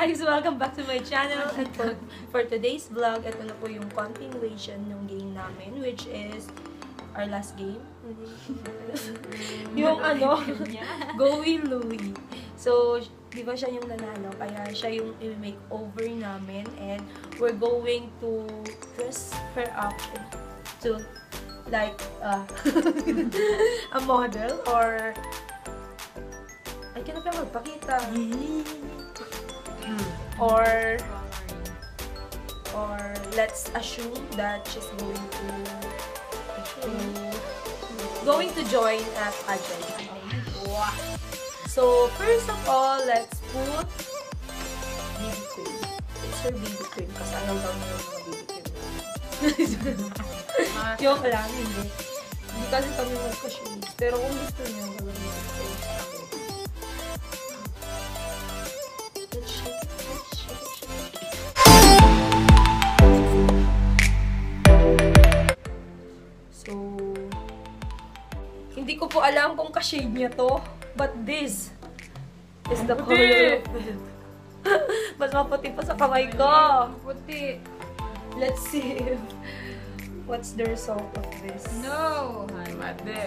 guys! Welcome back to my channel. And for today's vlog, ito na po yung continuation ng game namin, which is our last game. Yung Gooey, Louie. So, di ba siya yung nanalo? Kaya siya yung i-makeover namin. And we're going to dress her up to like a model or ay, kaya na magpakita. Or let's assume that she's going to join at pageant. Wow. So first of all, let's put BB cream. It's her BB cream kasi ayaw daw niya yung mga BB cream. Joke lang, hindi. Hindi kasi kami magka-shades. Pero kung gusto niya, gawin niya. Hindi ko po alam kung ka-shade niya to, but this is the color of it. Mas maputi pa sa kamay ko. Puti. Let's see if what's the result of this. No! I'm at this.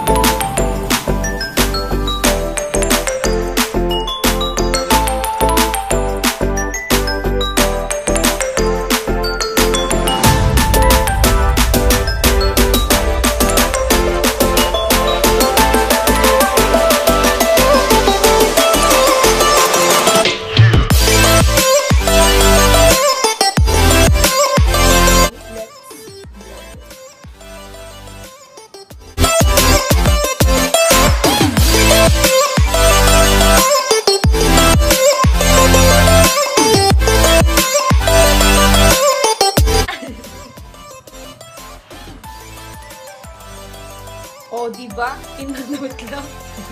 Oh, diba? Inanood lang.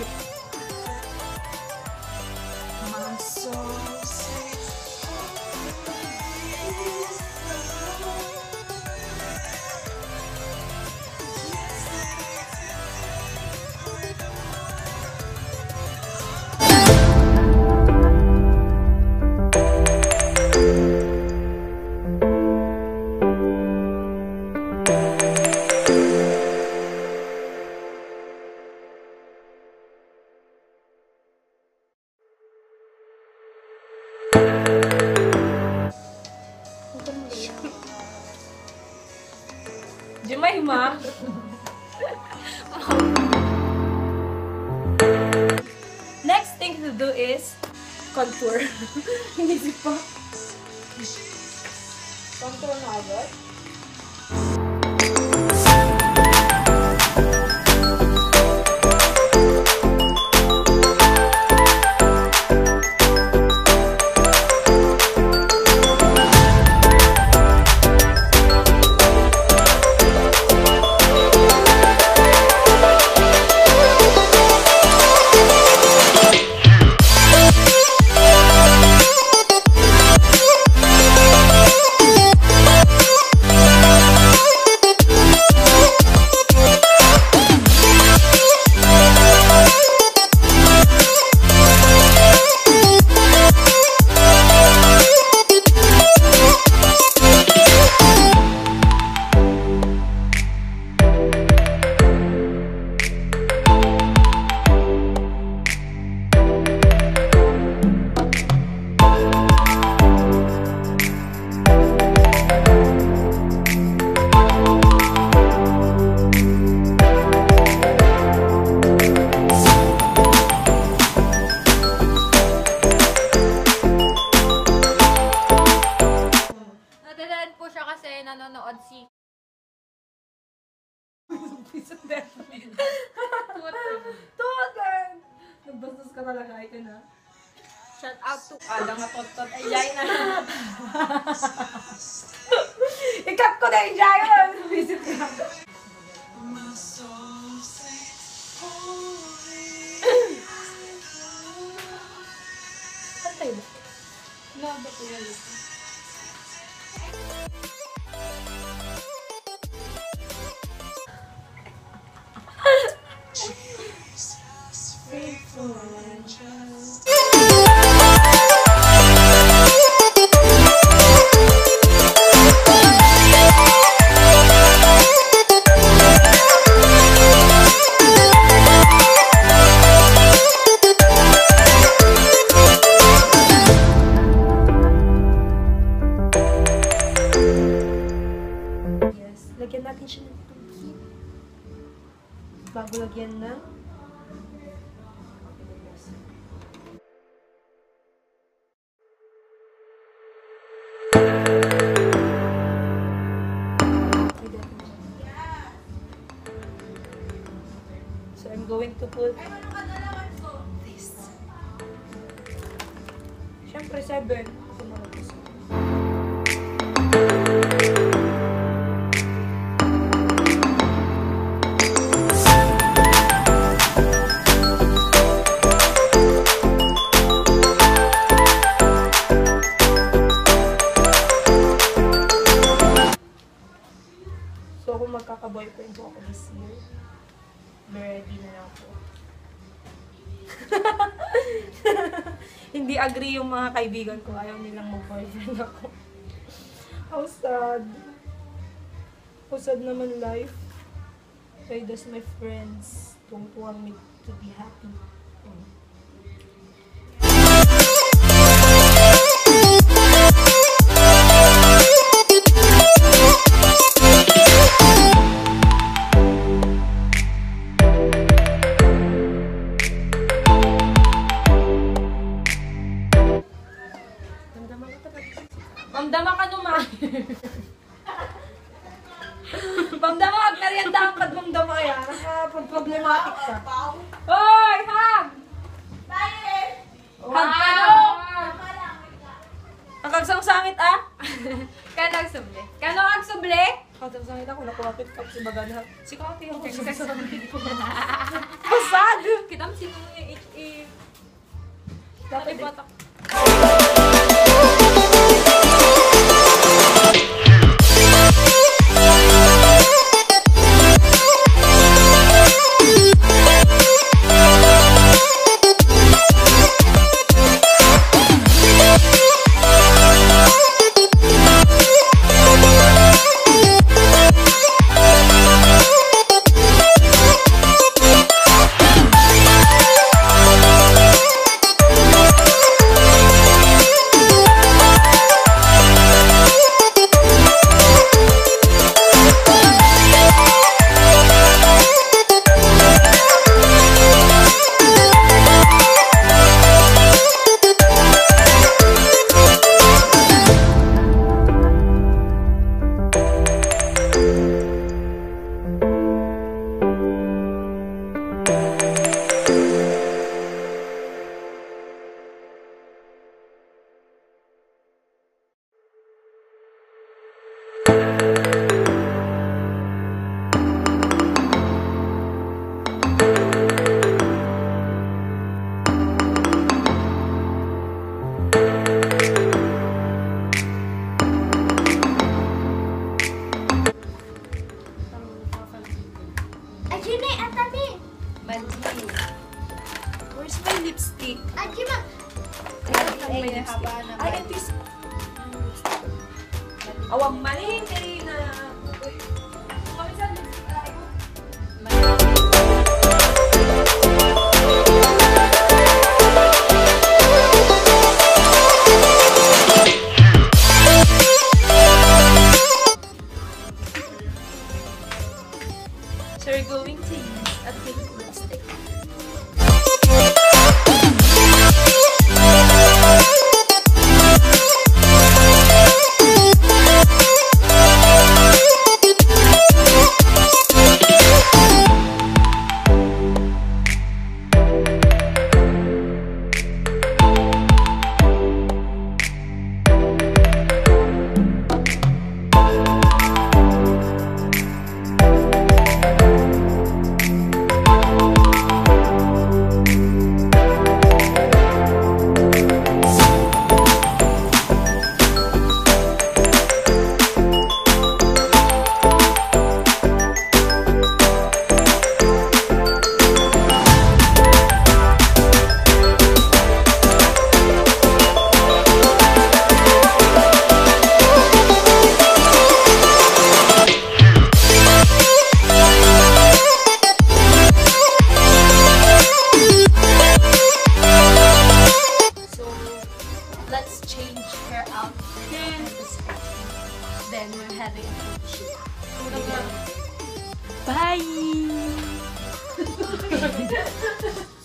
Jemima. Next thing to do is contour. Hindi pa. Contour na agad. Nanonood si Tuwagan! Nagbastos ka talaga, ay ka na. shout out to Alang na tot-tot. Ay, jay na. Ikat ko na yung jay. Visit ka. Kantay ba? Laba ko yan. Faithful and just lagyan natin siya ng tubig. Bago lagyan ng so I'm going to put this. Siyempre, 7. So, kung magkaka-boyfriend po ako this year, ready na lang po. Hindi agree yung mga kaibigan ko. Ayaw nilang mag-boyfriend ako. How sad. How sad naman life. Why does my friends don't want me to be happy? Pamdama ka naman. Pamdama at merienda ang kadmamdama yan. Nakapag-problematic ka. Hoy! Hag! Hag ka no! Ang kagsang-sangit ah? Kanang suble. Kanang suble? Kagsang-sangit ako. Nakuwapit ka si Bagana. Si Kati yung kagsang-sangit ko. Pasad! Kita mo sino yung HE. Dapat batak. Where's my lipstick? Ay, ito is... Awang mali, na... Kamisan lipstick na ako. So we're going to use a pink lipstick. then we're having a photo shoot. Muna nga. Bye!